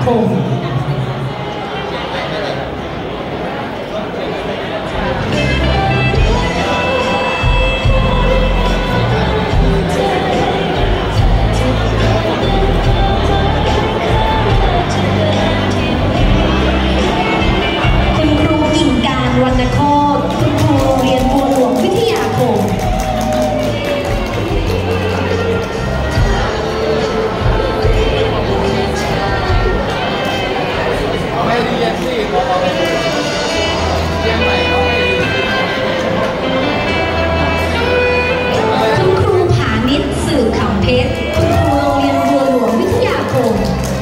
มวรรณโคตรคุณครูโรงเรียนบัวหลวงวิทยาคมเอาให้เรียนสิพอเราเรียนใหม่เอาให้คุณครูผานิชสื่อขำเพชรคุณครูโรงเรียนบัวหลวงวิทยาคม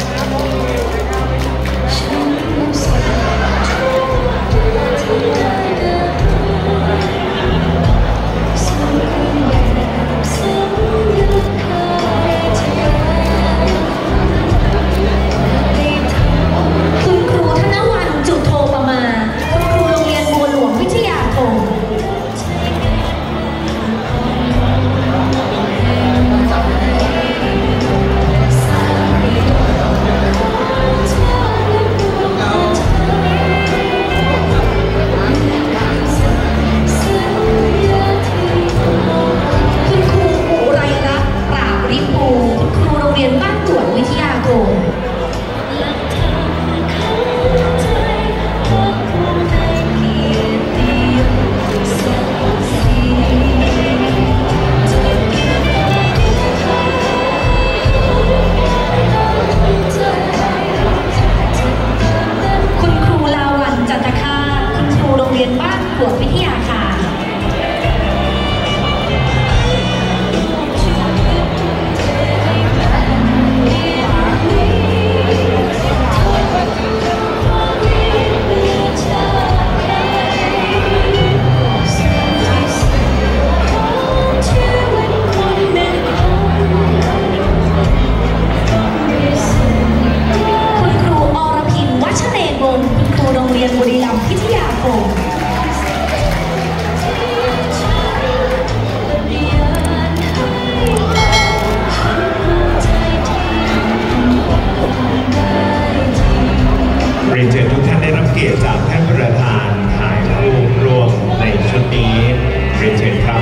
เรียนเชิญทุกท่านได้รับเกียรติจากท่านประธานถ่ายรูปรวมในชุดนี้เรียนเชิญครับ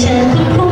ชิญคุณครู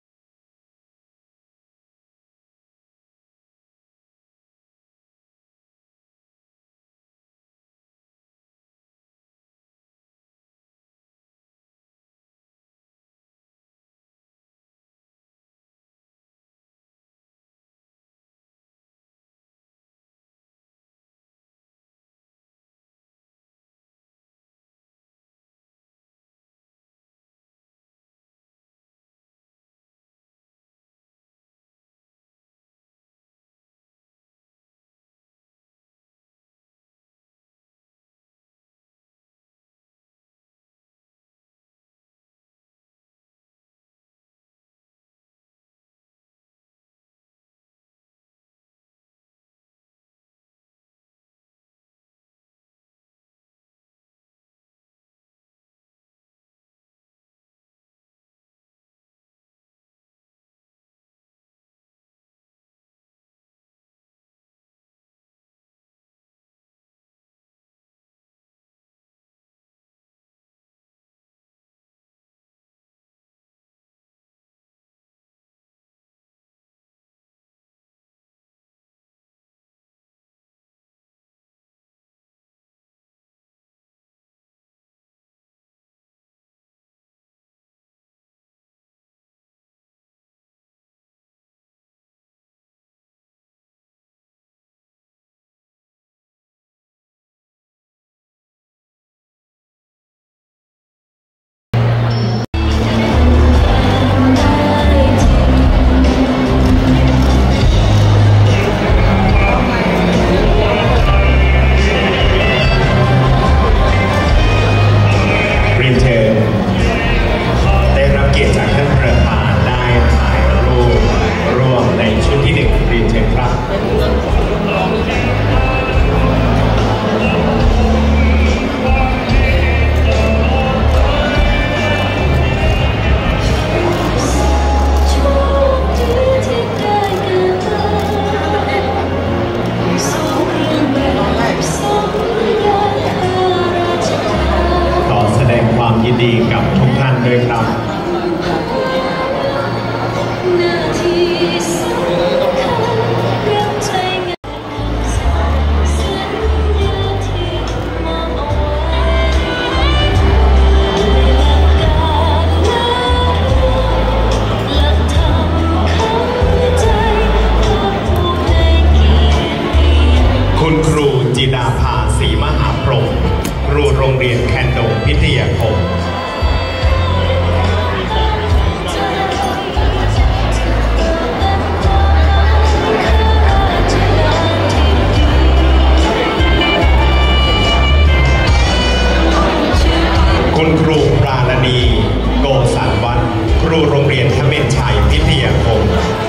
ยินดีกับทุกท่านด้วยครับคุณครูจิดาภาศรีมหาพรหมครูโรงเรียนแคนดงพิทยาคมคุณครูปราณีโกสันวัฒน์ครูโรงเรียนทเมนชัยพิทยาคม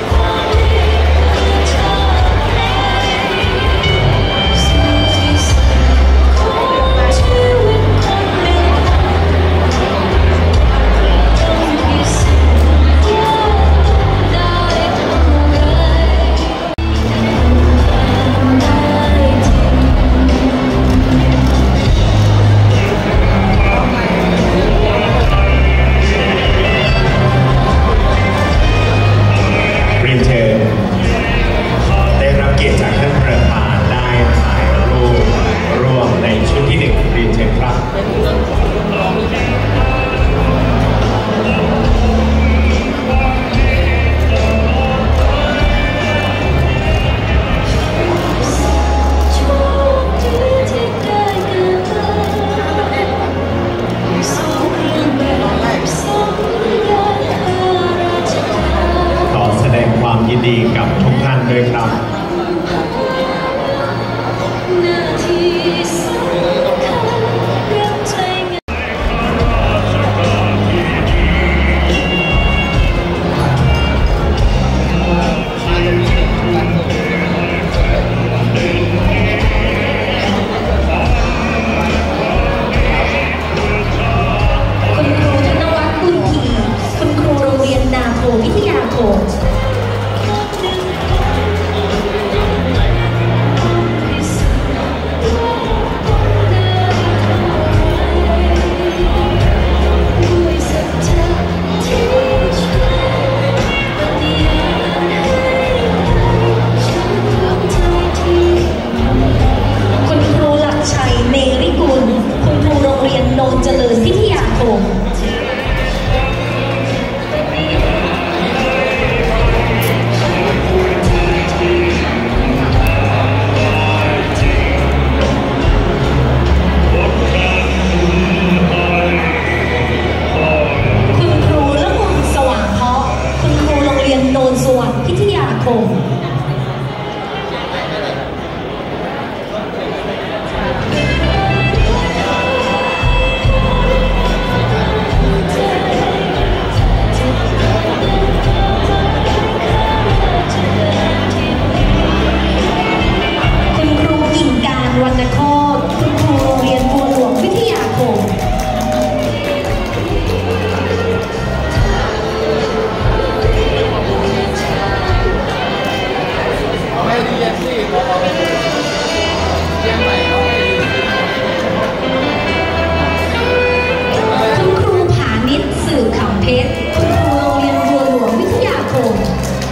ยินดีกับทุกท่านด้วยครับมวรรณโคตรคุณครูโรงเรียนบัวหลวงวิทยาคมเอาให้ดีสิเอาเรียนใหม่เอาให้คุณครูผานิชสื่อขำเพชรคุณครูโรงเรียนบัวหลวงวิทยาคม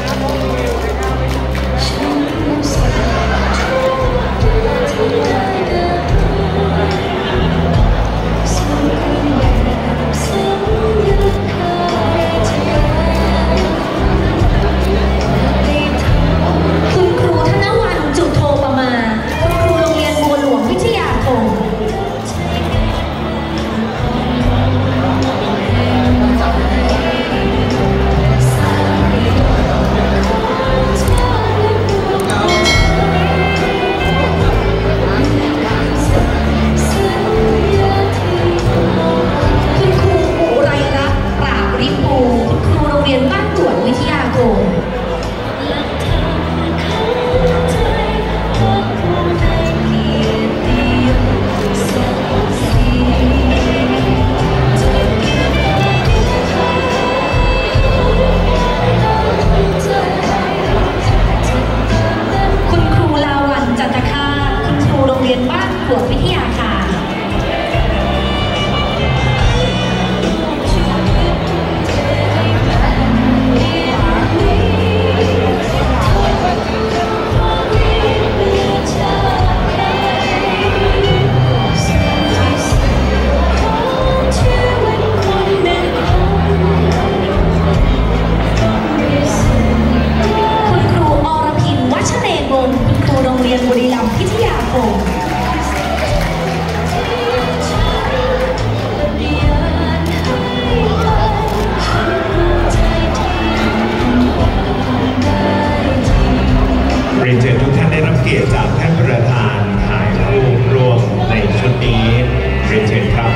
จากท่านประธานถ่ายรูปร่วมในชุดนี้เรียนเชิญครับ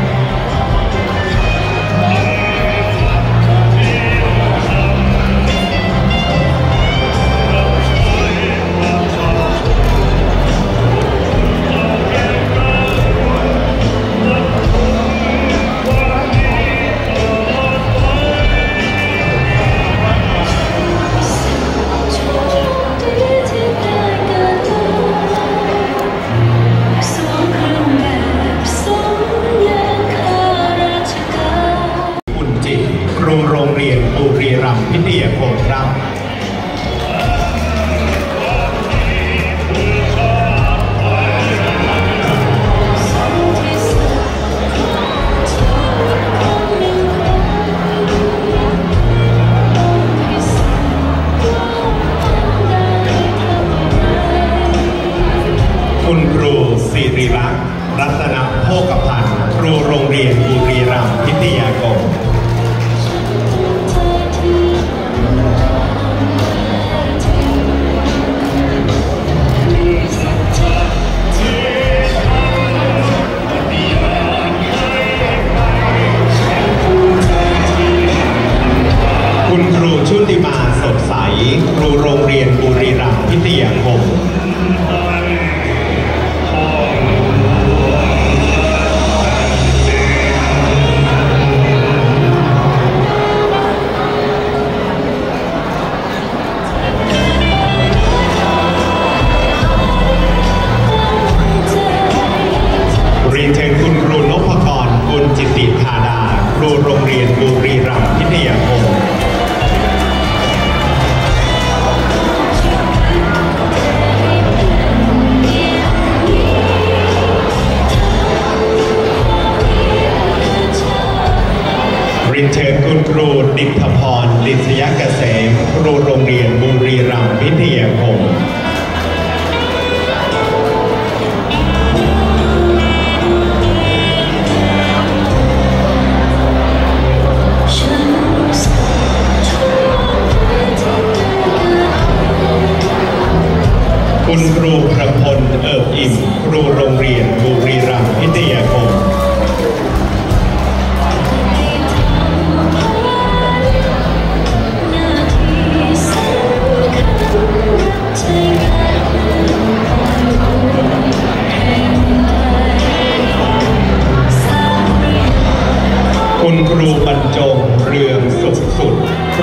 โรงเรียนบุรีรัมย์พิทยาคมครับคุณครูศิริรักษ์รัตนโภคพันธ์ครูโรงเรียนบุรีรัมย์พิทยาคมคุณครูชุติมาสดใสครูโรงเรียนบุรีรัมย์พิทยาคมเรียนเชิญคุณครูนพกรกุลจิตติธาดาครูโรงเรียนบุรีรัมย์พิทยาคมเรียนเชิญคุณครูดิษฐพรดิษยเกษมครูโรงเรียนบุรีรัมย์พิทยาคม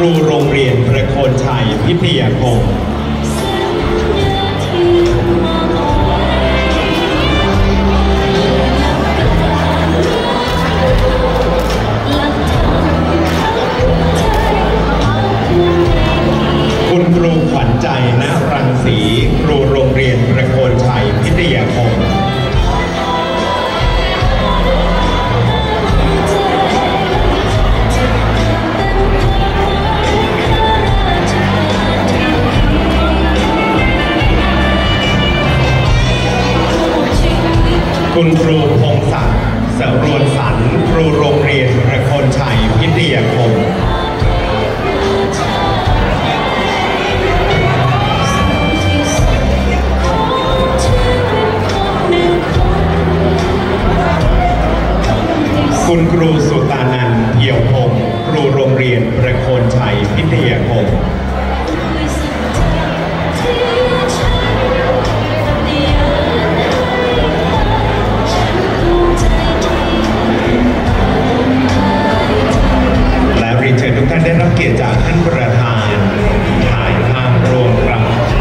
รูโรงเรียนประโคนชัยพิทยาคมคุณครูขวัญใจณรังสีครูโรงเรียนประโคนชัยพิทยาคมคุณครูพงศักดิ์สรวนสรรครูโรงเรียนประโคนชัยพิทยาคมคุณครูสุตานันท์เอี่ยวพงศ์ครูโรงเรียนประโคนชัยพิทยาคมและเรียนเชิญทุกท่านได้รับเกียรติจากท่านประธานถ่ายภาพรวมครับ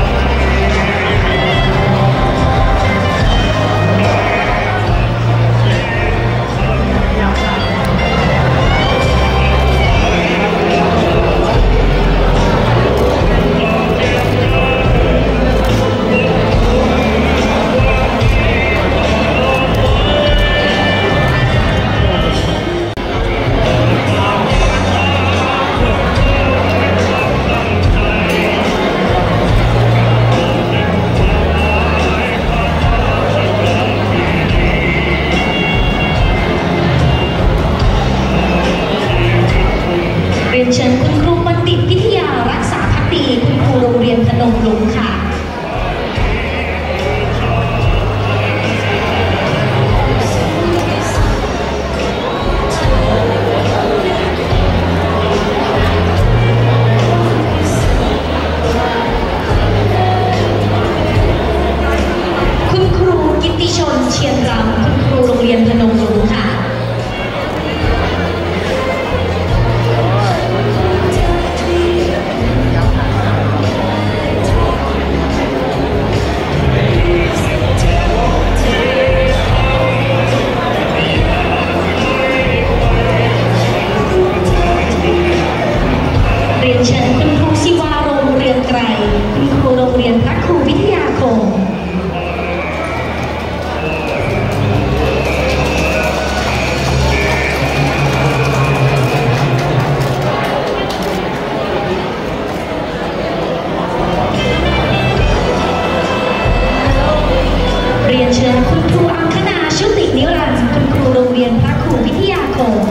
เรียนเชิญคุณครูบัณฑิตพิทยารักษาภักดีคุณครูโรงเรียนพนมรุ้งค่ะคุณครูกิตติชนเชียนรำคุณครูโรงเรียนพนมรุ้งค่ะเรียนเชิญคุณครูศิวารมณ์เรืองไกรคุณครูโรงเรียนพระครูวิทยาคมเรียนเชิญคุณครูอังคณาชุตินิรันดร์คุณครูโรงเรียนพระครูวิทยาคม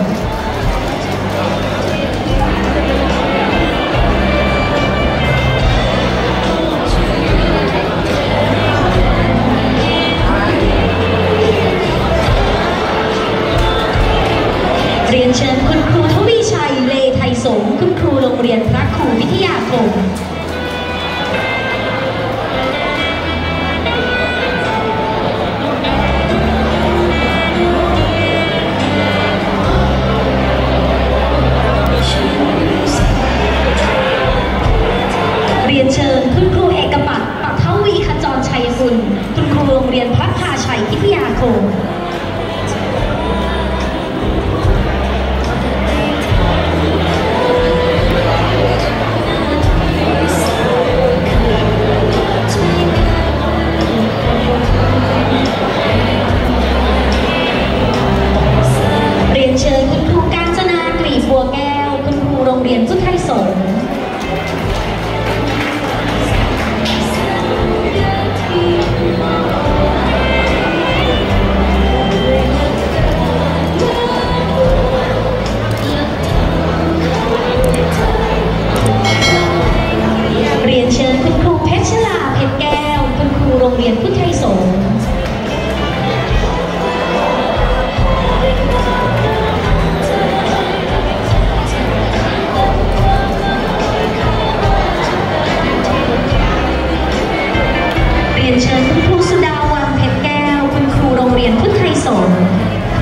เรียนเชิญคุณครูทวีชัยเลไทยสงฆ์คุณครูโรงเรียนพระครูวิทยาคมเรียนเชิญคุณครูเอกปัตย์ปัทวีขจรชัยกุลคุณครูโรงเรียนพระพาชัยพิทยาคมเรียนเชิญคุณครูกาญจนากลีบบัวแก้วคุณครูโรงเรียนพุทธไทยสงฆ์เรียนเชิญคุณครูเพชรลาเพชรแก้วคุณครูโรงเรียนพุทธไทยสงฆ์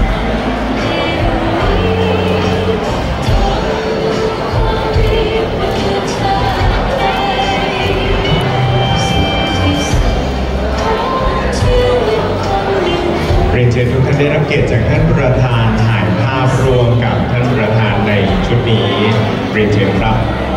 เได้รับเกียรติจากท่านประธานถ่ายภาพรวมกับท่านประธานในชุดนี้เรียนเชิญครับ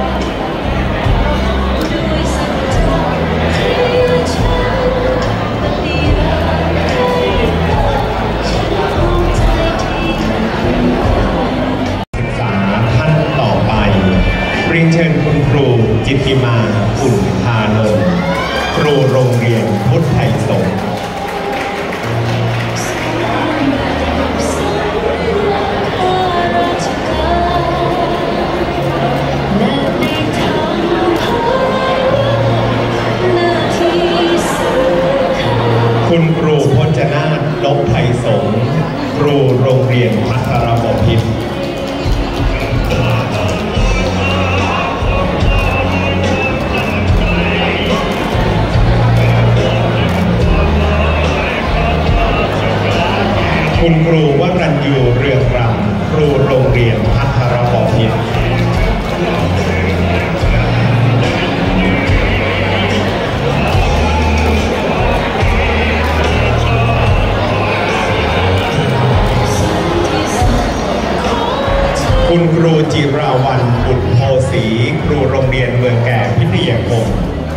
ศึกษาท่านต่อไปเรียนเชิญคุณครูจิตติมาอุ่นพานนท์ครูโรงเรียนพุทธไทยสงฆ์คุณครูพจนาถนพไทยสงฆ์ครูโรงเรียนพัทรบพิตรคุณครูวรัญยูเรืองรำครูโรงเรียนพัทรบพิตรคุณครูจิราวัลย์บุตรโพสีครูโรงเรียนเมืองแก่พิทยาคม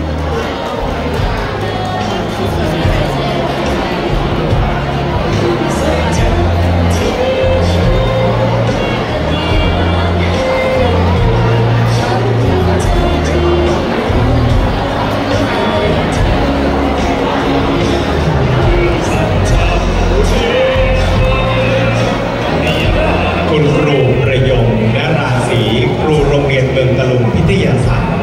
คุณครูประยงและราศีครูโรงเรียนเมืองตะลุงพิทยาศาสตร์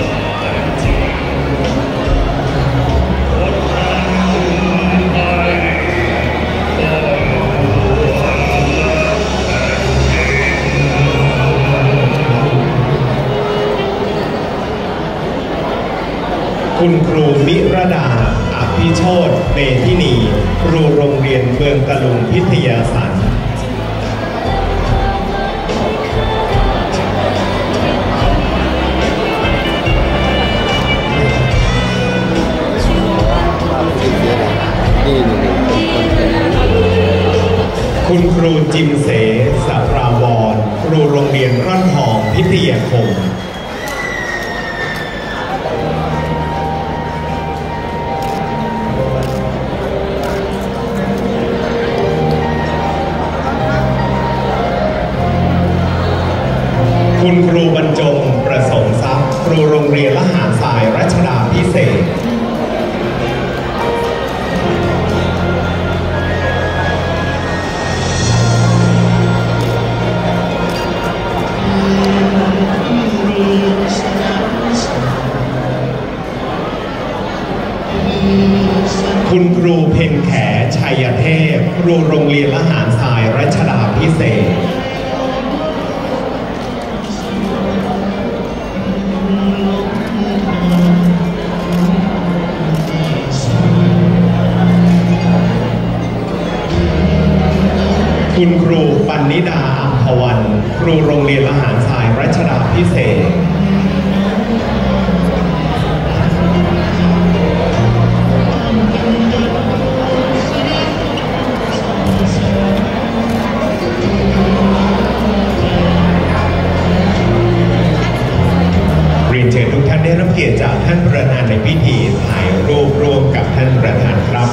คุณครูมิรดาอภิโชติเมธินีครูโรงเรียนเมืองตะลุงพิทยาศาสตร์คุณครูจิมเสสัปราวรครูโรงเรียนร่อนทองพิทยาคมคุณครูบรรจงประสงค์ทรัพย์ครูโรงเรียนละหารทรายรัชดาพิเศษคุณครูเพ็ญแขชัยเทพครูโรงเรียนละหารทรายรัชดาพิเศษคุณครูปันนิดาอัมพวันครูโรงเรียนละหารทรายรัชดาพิเศษเรียนเชิญทุกท่านได้รับเกียรติจากท่านประธานในพิธีถ่ายรูปร่วมกับท่านประธานครับ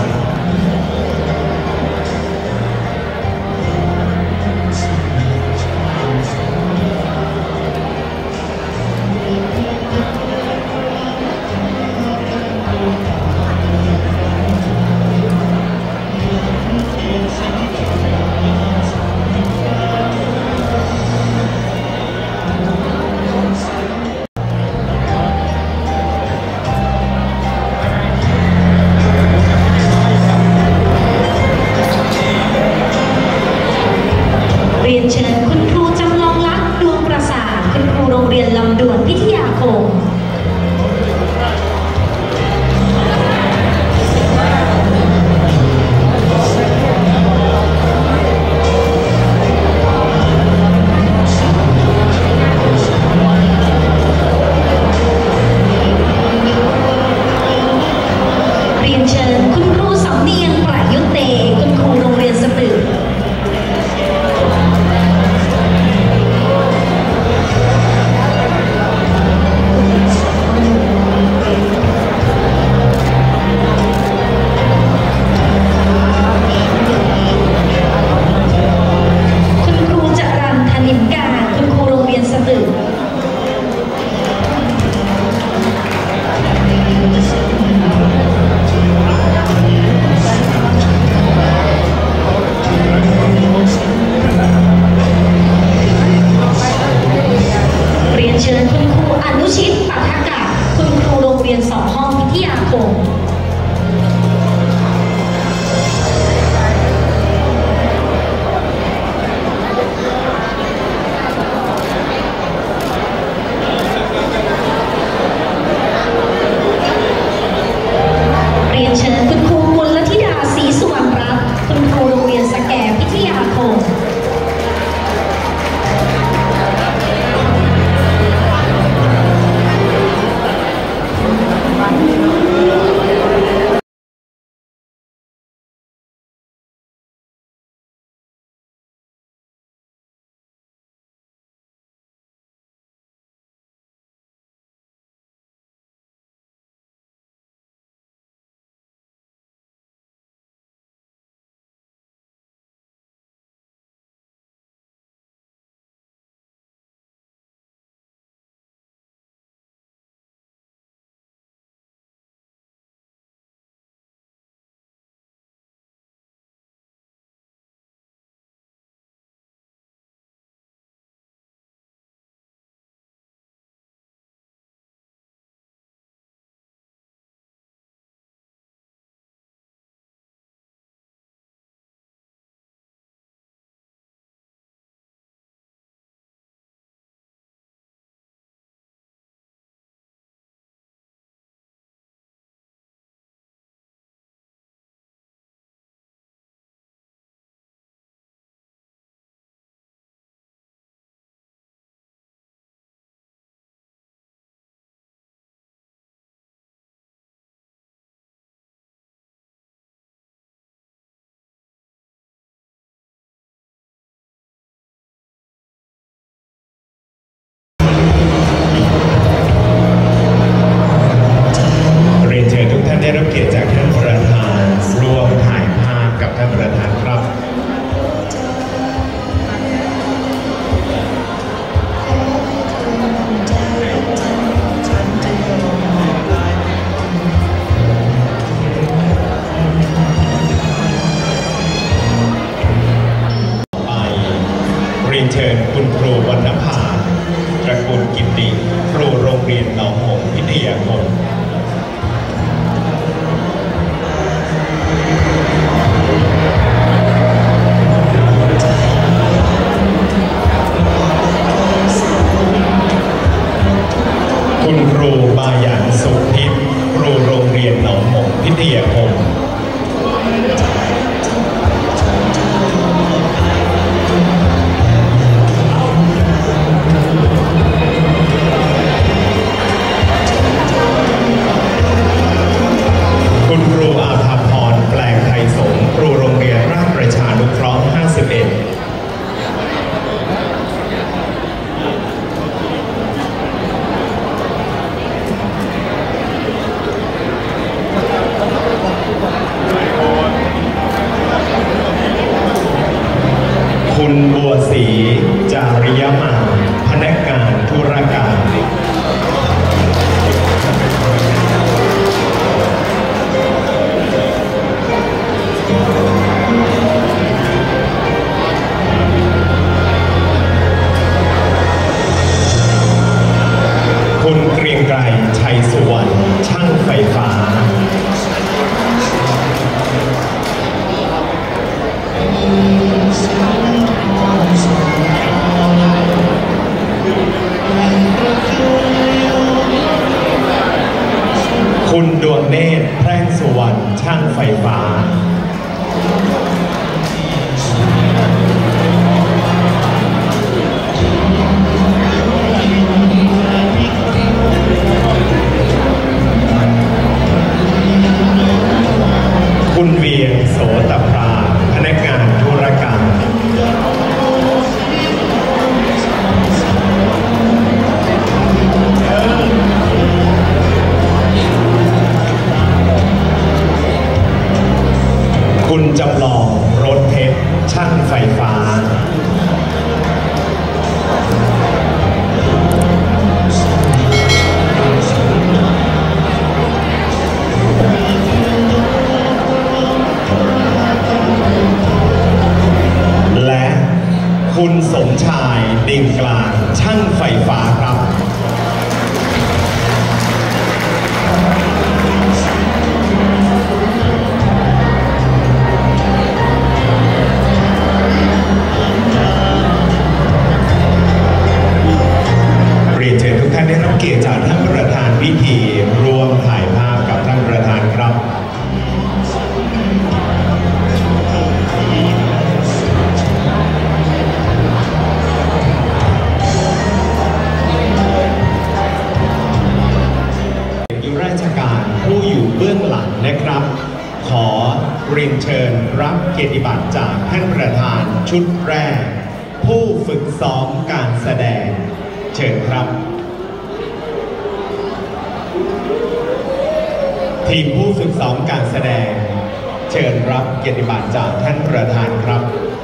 เรียนหนองหงส์พิทยาคมคุณครูบายันสุพิษครูโรงเรียนหนองหงส์พิทยาคมคุณครูอาภาพรแปลงไทยสงฆ์ครูโรงเรียนราชประชานุเคราะห์ 51คุณบัวศรีจาริยมาพนักงานธุรการคุณเกรียงไกรชัยสุวรรณช่างไฟฟ้าคุณดวงเนตรแพร่งสุวรรณช่างไฟฟ้าคุณเวียงโสตพราพนักงานธุรการคุณจำลองรถเพชรช่างไฟฟ้าและคุณสมชายดิ่งกลางช่างไฟฟ้าครับเรียนเชิญทุกท่านได้รับเกียรติจากท่านประธานพิธีร่วมถ่ายภาพกับท่านประธานครับราชการผู้อยู่เบื้องหลังนะครับขอเรียนเชิญรับเกียรติบัตรจากท่านประธานชุดแรกผู้ฝึกซ้อมการแสดงเชิญครับทีมผู้ฝึกซ้อมการแสดงเชิญรับเกียรติบัตรจากท่านประธานครับ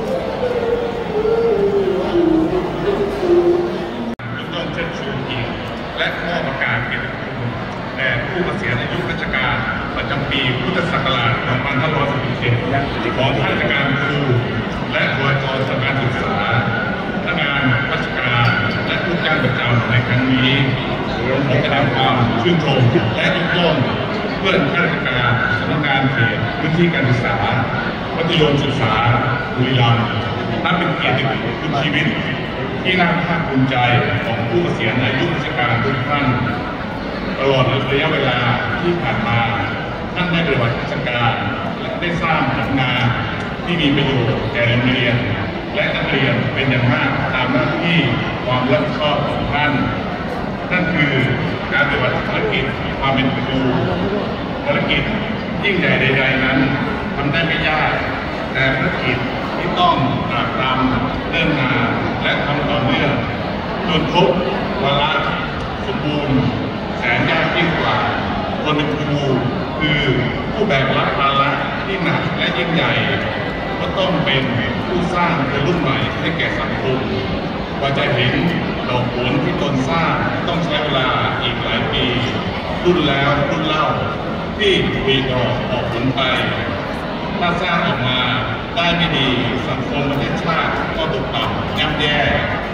ต้องเชิญชูเกียรติและมอบประกาศเกียรติคุณแด่ผู้เกษียณอายุราชการประจำปีพุทธศักราช 2567 ของข้าราชการครูและบุคลากรทางการศึกษาพนักงานราชการและผู้จ้างประจำในครั้งนี้ขอแสดงความชื่นชมและยกย่องเพื่อนข้าราชการสำนักงานเขตพื้นที่การศึกษามัธยมศึกษาบุรีรัมย์นับเป็นเกียรติคุณชีวิตที่น่าภาคภูมิใจของผู้เกษียณอายุราชการทุกท่านตลอดระยะเวลาที่ผ่านมาท่านได้ปฏิบัติราชการและได้สร้างผลงานที่มีประโยชน์แก่โรงเรียนและนักเรียนเป็นอย่างมากตามหน้าที่ความรับผิดชอบของท่านนั่นคือการปฏิบัติภารกิจความเป็นครูภารกิจยิ่งใหญ่ใดๆนั้นทำได้ไม่ยากแต่ภารกิจที่ต้องตรากตรำเนิ่นนานและทำต่อเนื่องจนครบวาระสมบูรณ์แสนยากยิ่งกว่าคนเป็นครูคือผู้แบกรับภาระที่หนักและยิ่งใหญ่ก็ต้องเป็นผู้สร้างคนรุ่นใหม่ให้แก่สังคมกว่าจะเห็นดอกผลที่ตนสร้างต้องใช้เวลาอีกหลายปีรุ่นแล้วรุ่นเล่าที่วีดอกออกผลไปถ้าสร้างออกมาได้ไม่ดีสังคมประเทศชาติก็ตกต่ำย่ำแย่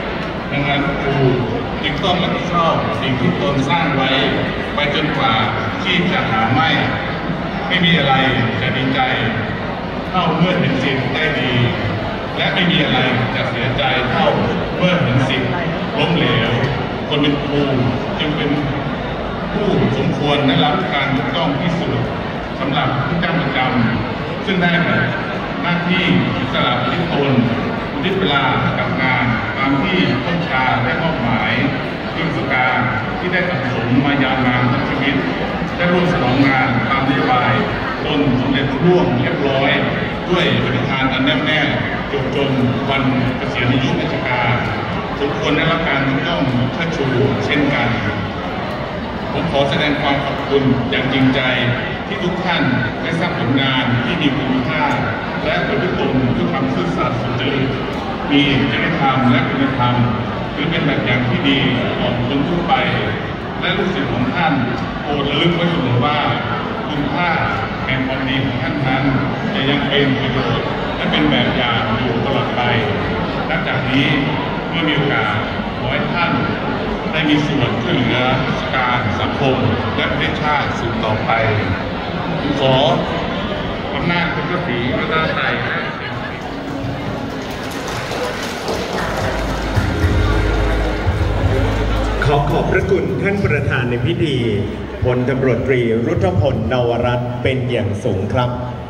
ดังนั้นครูจึงต้องรับผิดชอบสิ่งที่ตนสร้างไว้ไปจนกว่าที่จะหาไม่มีอะไรจะดีใจเท่าเมื่อเห็นสิ่งได้ดีและไม่มีอะไรจะเสียใจเท่าเมื่อเห็นสิ่งล้มเหลวคนเป็นครูจึงเป็นผู้สมควรได้รับการยกย่องที่สุดสำหรับผู้จ้างประจำซึ่งได้หน้าที่สละอิทธิพลอุทิศเวลากับงานตามที่ต้นชาได้มอบหมายที่ราชการที่ได้สั่งสมมายาวนานทั้งชีวิตได้ร่วมสนองงานตามนโยบายจนสำเร็จร่วงเรียบร้อยด้วยปฏิภาณอันแน่วแน่จนวันเกษียณอายุราชการทุกคนได้รับการยกย่องเชิดชูเช่นกันผมขอแสดงความขอบคุณอย่างจริงใจที่ทุกท่านได้สร้างผลงานที่มีคุณค่าและประพฤติตนด้วยความซื่อสัตย์สุจริตมีจริยธรรมและคุณธรรมถือเป็นแบบอย่างที่ดีต่อคนทั่วไปและลูกศิษย์ของท่านโปรดระลึกไว้เสมอว่าคุณค่าแห่งความดีของท่านนั้นจะยังเป็นประโยชน์และเป็นแบบอย่างอยู่ตลอดไปนับจากนี้เมื่อมีโอกาสขอให้ท่านได้มีส่วนช่วยเหลือราชการสังคมและประเทศชาติสืบต่อไปขออำนาจคุณพระศรีรัตนตรัยและขอบพระคุณท่านประธานในพิธีพลตำรวจตรีรุทธพล นวรัตน์เป็นอย่างสูงครับ